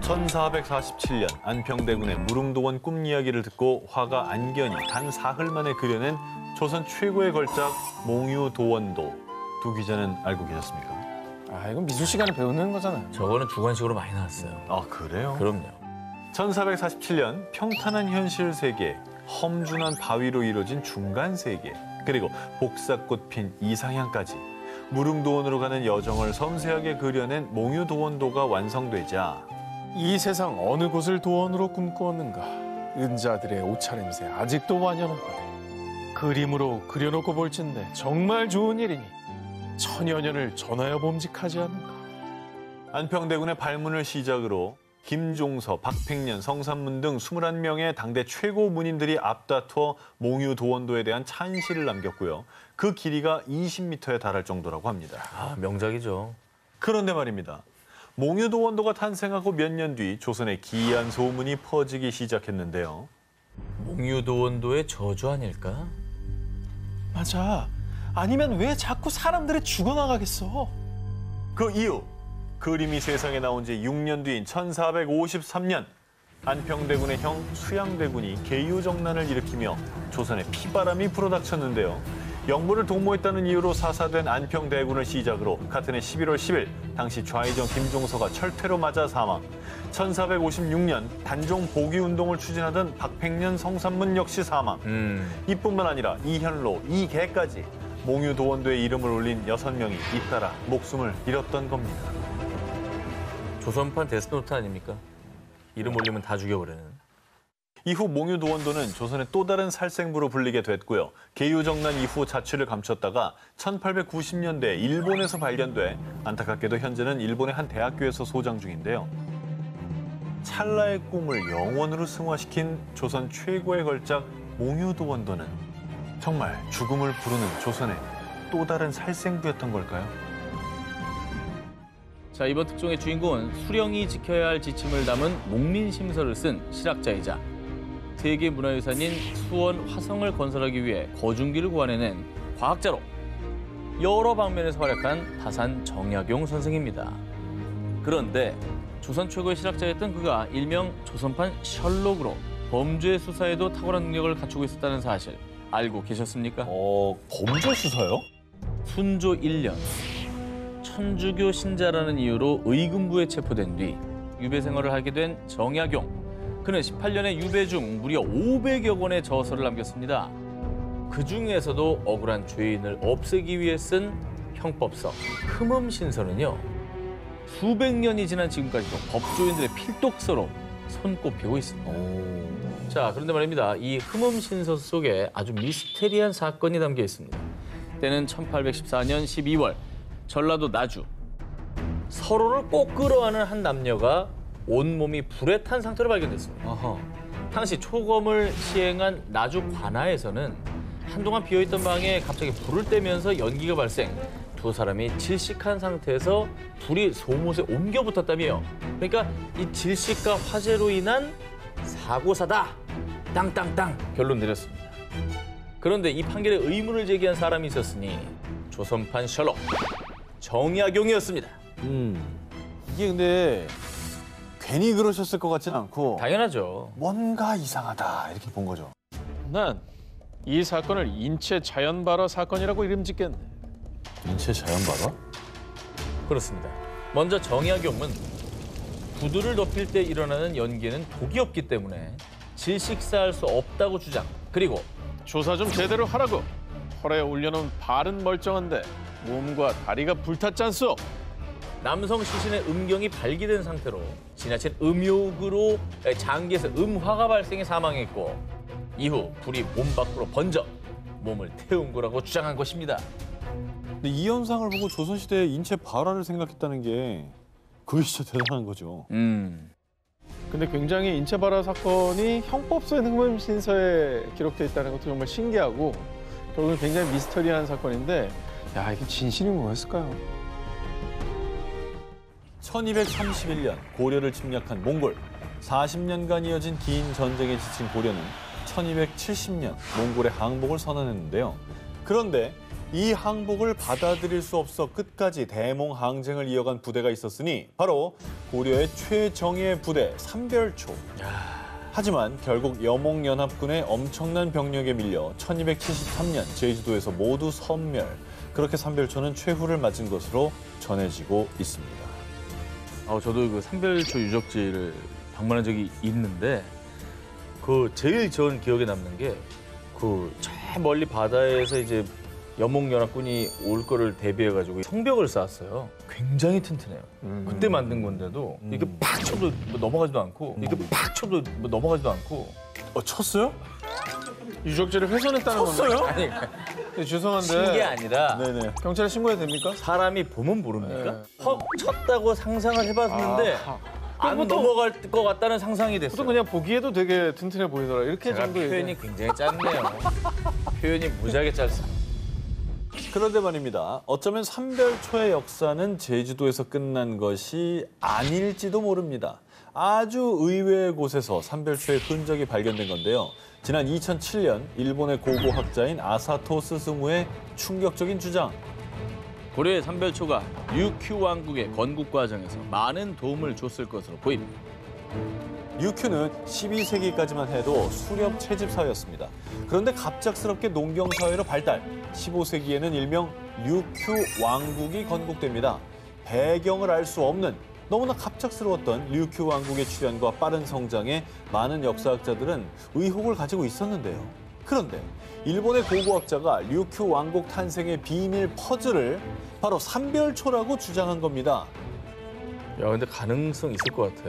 1447년 안평대군의 무릉도원 꿈 이야기를 듣고 화가 안견이 단 사흘 만에 그려낸 조선 최고의 걸작 몽유도원도. 두 기자는 알고 계셨습니까? 아, 이건 미술 시간에 배우는 거잖아요. 저거는 주관식으로 많이 나왔어요. 아, 그래요? 그럼요. 1447년 평탄한 현실 세계, 험준한 바위로 이루어진 중간 세계, 그리고 복사꽃 핀 이상향까지 무릉도원으로 가는 여정을 섬세하게 그려낸 몽유도원도가 완성되자 이 세상 어느 곳을 도원으로 꿈꾸었는가. 은자들의 오차 냄새 아직도 완연하거든. 그림으로 그려놓고 볼진데 정말 좋은 일이니 천여 년을 전하여 봄직하지 않는가. 안평대군의 발문을 시작으로 김종서, 박팽년, 성삼문 등 21명의 당대 최고 문인들이 앞다투어 몽유도원도에 대한 찬시를 남겼고요. 그 길이가 20m에 달할 정도라고 합니다. 아, 명작이죠. 그런데 말입니다. 몽유도원도가 탄생하고 몇 년 뒤 조선의 기이한 소문이 퍼지기 시작했는데요. 몽유도원도의 저주 아닐까? 맞아. 아니면 왜 자꾸 사람들이 죽어나가겠어? 그 이유, 그림이 세상에 나온 지 6년 뒤인 1453년 안평대군의 형 수양대군이 계유정난을 일으키며 조선에 피바람이 불어닥쳤는데요. 영부를 동모했다는 이유로 사사된 안평대군을 시작으로 같은 해 11월 10일 당시 좌의정 김종서가 철퇴로 맞아 사망. 1456년 단종 복위운동을 추진하던 박팽년, 성삼문 역시 사망. 이뿐만 아니라 이현로, 이계까지 몽유도원도의 이름을 올린 6명이 잇따라 목숨을 잃었던 겁니다. 조선판 데스노트 아닙니까? 이름 올리면 다 죽여버리는. 이후 몽유도원도는 조선의 또 다른 살생부로 불리게 됐고요. 계유정난 이후 자취를 감췄다가 1890년대 일본에서 발견돼 안타깝게도 현재는 일본의 한 대학교에서 소장 중인데요. 찰나의 꿈을 영원으로 승화시킨 조선 최고의 걸작 몽유도원도는 정말 죽음을 부르는 조선의 또 다른 살생부였던 걸까요? 자, 이번 특종의 주인공은 수령이 지켜야 할 지침을 담은 목민심서를 쓴 실학자이자 세계문화유산인 수원 화성을 건설하기 위해 거중기를 구안해낸 과학자로 여러 방면에서 활약한 다산 정약용 선생입니다. 그런데 조선 최고의 실학자였던 그가 일명 조선판 셜록으로 범죄 수사에도 탁월한 능력을 갖추고 있었다는 사실 알고 계셨습니까? 범죄 수사요? 순조 1년 천주교 신자라는 이유로 의금부에 체포된 뒤 유배 생활을 하게 된 정약용. 그는 18년의 유배 중 무려 500여 권의 저서를 남겼습니다. 그중에서도 억울한 죄인을 없애기 위해 쓴 형법서 흠음신서는요. 수백 년이 지난 지금까지도 법조인들의 필독서로 손꼽히고 있습니다. 자, 그런데 말입니다. 이 흠음신서 속에 아주 미스테리한 사건이 담겨 있습니다. 때는 1814년 12월 전라도 나주. 서로를 꼭 끌어안은 한 남녀가 온몸이 불에 탄 상태로 발견됐습니다. 당시 초검을 시행한 나주 관아에서는 한동안 비어있던 방에 갑자기 불을 떼면서 연기가 발생. 두 사람이 질식한 상태에서 불이 속못에 옮겨 붙었다며. 그러니까 이 질식과 화재로 인한 사고사다. 땅땅땅 결론 내렸습니다. 그런데 이 판결에 의문을 제기한 사람이 있었으니 조선판 셜록 정약용이었습니다. 이게 근데 괜히 그러셨을 것 같지는 않고 당연하죠. 뭔가 이상하다 이렇게 본 거죠. 난 이 사건을 인체 자연발화 사건이라고 이름 짓겠네. 인체 자연발화? 그렇습니다. 먼저 정약용은 구두를 덮일 때 일어나는 연기는 독이 없기 때문에 질식사할 수 없다고 주장. 그리고 조사 좀 제대로 하라고. 털에 올려놓은 발은 멀쩡한데 몸과 다리가 불탔잖소. 남성 시신의 음경이 발기된 상태로 지나친 음욕으로 장기에서 음화가 발생해 사망했고 이후 불이 몸 밖으로 번져 몸을 태운 거라고 주장한 것입니다. 근데 이 현상을 보고 조선시대의 인체 발화를 생각했다는 게 그게 진짜 대단한 거죠. 근데 굉장히 인체 발화 사건이 형법서의 흠음신서에 기록돼 있다는 것도 정말 신기하고 결국은 굉장히 미스터리한 사건인데 야, 이게 진실이 뭐였을까요? 1231년 고려를 침략한 몽골. 40년간 이어진 긴 전쟁에 지친 고려는 1270년 몽골의 항복을 선언했는데요. 그런데 이 항복을 받아들일 수 없어 끝까지 대몽항쟁을 이어간 부대가 있었으니 바로 고려의 최정예 부대 삼별초. 하지만 결국 여몽연합군의 엄청난 병력에 밀려 1273년 제주도에서 모두 섬멸. 그렇게 삼별초는 최후를 맞은 것으로 전해지고 있습니다. 저도 그 삼별초 유적지를 방문한 적이 있는데 그 제일 전 기억에 남는 게 그 저 멀리 바다에서 이제 여몽연합군이 올 거를 대비해가지고 성벽을 쌓았어요. 굉장히 튼튼해요. 그때 만든 건데도 이게 팍 쳐도 뭐 넘어가지도 않고 이게 팍 쳐도 뭐 넘어가지도 않고. 쳤어요? 유적지를 훼손했다는 건가요? 아니 네, 죄송한데 친 게 아니라 네네. 경찰에 신고해야 됩니까? 사람이 보면 모릅니까? 네. 헉 쳤다고 상상을 해봤는데 안 보통- 넘어갈 것 같다는 상상이 됐어요. 보통 그냥 보기에도 되게 튼튼해 보이더라. 이렇게 제가 정도 표현이 굉장히 짧네요. 표현이 무지하게 짧습니다. 그런데 말입니다. 어쩌면 삼별초의 역사는 제주도에서 끝난 것이 아닐지도 모릅니다. 아주 의외의 곳에서 삼별초의 흔적이 발견된 건데요. 지난 2007년 일본의 고고학자인 아사토 스스무의 충격적인 주장. 고려의 삼별초가 류큐 왕국의 건국 과정에서 많은 도움을 줬을 것으로 보입니다. 류큐는 12세기까지만 해도 수렵 채집사였습니다. 그런데 갑작스럽게 농경사회로 발달. 15세기에는 일명 류큐 왕국이 건국됩니다. 배경을 알 수 없는 너무나 갑작스러웠던 류큐 왕국의 출현과 빠른 성장에 많은 역사학자들은 의혹을 가지고 있었는데요. 그런데 일본의 고고학자가 류큐 왕국 탄생의 비밀 퍼즐을 바로 삼별초라고 주장한 겁니다. 야, 근데 가능성 있을 것 같아.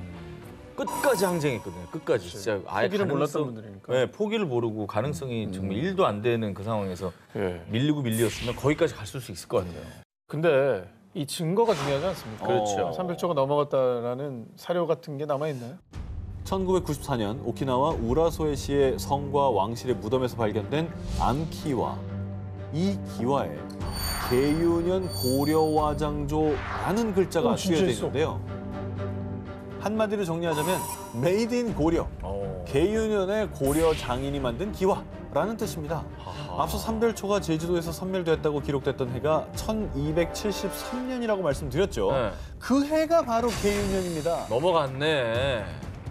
끝까지 항쟁했거든요. 끝까지. 진짜 아예 포기를 몰랐던 가능성- 분들이니까. 네, 포기를 모르고 가능성이 정말 1도 안 되는 그 상황에서 예. 밀렸으면 거기까지 갔을 수 있을 것 같아요. 근데 이 증거가 중요하지 않습니까? 그렇죠. 삼별초가 넘어갔다라는 사료 같은 게 남아 있나요? 1994년 오키나와 우라소에시의 성과 왕실의 무덤에서 발견된 암기와. 이 기와에 계유년 고려와장조라는 글자가 진짜 쓰여져 있어. 있는데요. 한마디로 정리하자면 메이드 인 고려, 계유년의 고려 장인이 만든 기와라는 뜻입니다. 앞서 삼별초가 제주도에서 선멸됐다고 기록됐던 해가 1273년이라고 말씀드렸죠. 네. 그 해가 바로 계유년입니다. 넘어갔네.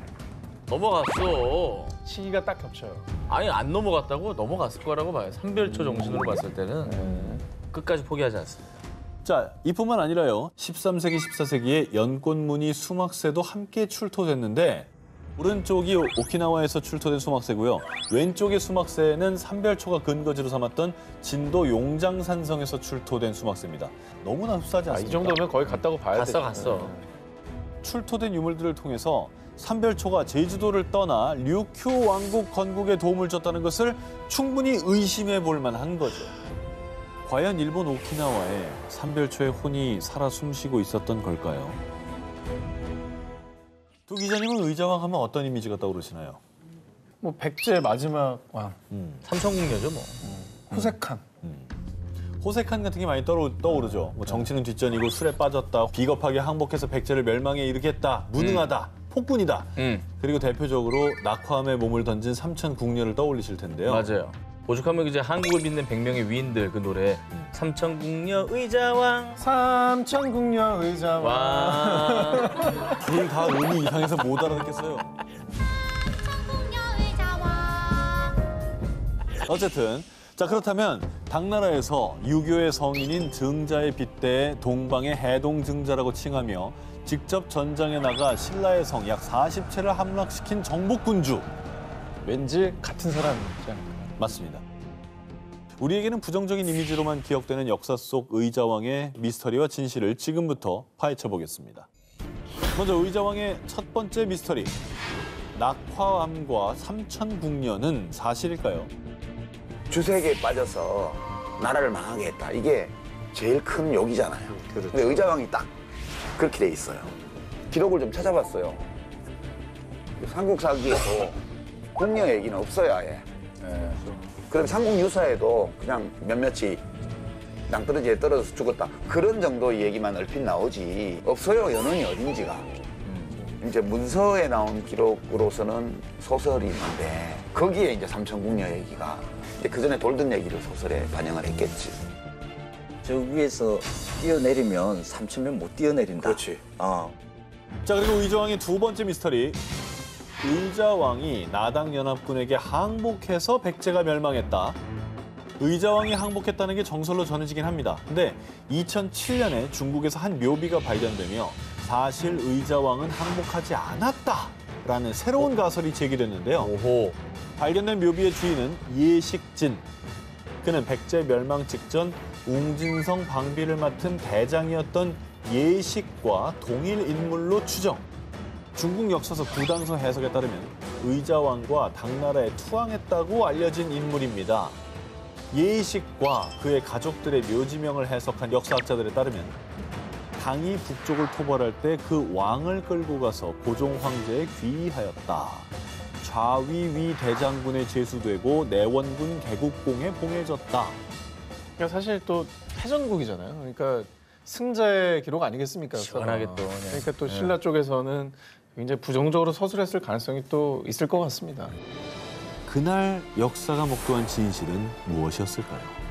넘어갔어. 시기가 딱 겹쳐요. 아니 안 넘어갔다고? 넘어갔을 거라고 봐요. 삼별초 정신으로 봤을 때는 끝까지 포기하지 않습니다. 자, 이뿐만 아니라요. 13세기, 14세기에 연꽃무늬 수막새도 함께 출토됐는데 오른쪽이 오키나와에서 출토된 수막새고요. 왼쪽의 수막새는 삼별초가 근거지로 삼았던 진도 용장산성에서 출토된 수막새입니다. 너무나 흡사하지 이 않습니까? 정도면 거의 갔다고 봐야 돼. 갔어. 출토된 유물들을 통해서 삼별초가 제주도를 떠나 류큐 왕국 건국에 도움을 줬다는 것을 충분히 의심해 볼 만한 거죠. 과연 일본 오키나와에 삼별초의 혼이 살아 숨쉬고 있었던 걸까요? 두 기자님은 의자왕 하면 어떤 이미지가 떠오르시나요? 뭐 백제 마지막 왕 삼천궁녀죠 뭐. 호색한. 호색한 같은 게 많이 떠오르죠. 뭐 정치는 뒷전이고 술에 빠졌다, 비겁하게 항복해서 백제를 멸망에 이르겠다, 무능하다, 폭군이다. 그리고 대표적으로 낙화암에 몸을 던진 삼천궁녀를 떠올리실 텐데요. 맞아요. 오죽하면 이제 한국을 빛낸 100명의 위인들 그 노래 삼천궁녀 의자왕 삼천궁녀 의자왕. 왕. 둘 다 음이 이상해서 못 알아듣겠어요. 어쨌든 자 그렇다면 당나라에서 유교의 성인인 증자의 빗대에 동방의 해동증자라고 칭하며 직접 전장에 나가 신라의 성 약 40채를 함락시킨 정복군주. 왠지 같은 사람이지 않을까. 맞습니다. 우리에게는 부정적인 이미지로만 기억되는 역사 속 의자왕의 미스터리와 진실을 지금부터 파헤쳐 보겠습니다. 먼저 의자왕의 첫 번째 미스터리. 낙화암과 삼천궁녀는 사실일까요? 주색에 빠져서 나라를 망하게 했다. 이게 제일 큰 욕이잖아요. 근데 의자왕이 딱 그렇게 돼 있어요. 기록을 좀 찾아봤어요. 삼국사기에도 궁녀 얘기는 없어요, 아예. 그럼 삼국유사에도 그냥 몇몇이 낭떠러지에 떨어져서 죽었다. 그런 정도의 얘기만 얼핏 나오지. 없어요, 연원이 어딘지가. 이제 문서에 나온 기록으로서는 소설이 있는데 거기에 이제 삼천궁녀 얘기가 이제 그 전에 돌던 얘기를 소설에 반영을 했겠지. 저 위에서 뛰어내리면 3,000명 못 뛰어내린다. 그렇지. 자, 그리고 의자왕의 두 번째 미스터리. 의자왕이 나당연합군에게 항복해서 백제가 멸망했다. 의자왕이 항복했다는 게 정설로 전해지긴 합니다. 근데 2007년에 중국에서 한 묘비가 발견되며 사실 의자왕은 항복하지 않았다라는 새로운 가설이 제기됐는데요. 오호. 발견된 묘비의 주인은 예식진. 그는 백제 멸망 직전 웅진성 방비를 맡은 대장이었던 예식과 동일 인물로 추정. 중국 역사서 구당서 해석에 따르면 의자왕과 당나라에 투항했다고 알려진 인물입니다. 예식과 그의 가족들의 묘지명을 해석한 역사학자들에 따르면 당이 북쪽을 토벌할 때 그 왕을 끌고 가서 고종 황제에 귀의하였다. 좌위위 대장군에 제수되고 내원군 개국공에 봉해졌다. 그러니까 사실 또 패전국이잖아요. 그러니까 승자의 기록 아니겠습니까? 시원하게 또, 네. 그러니까 또 신라 쪽에서는 굉장히 부정적으로 서술했을 가능성이 또 있을 것 같습니다. 그날 역사가 목도한 진실은 무엇이었을까요?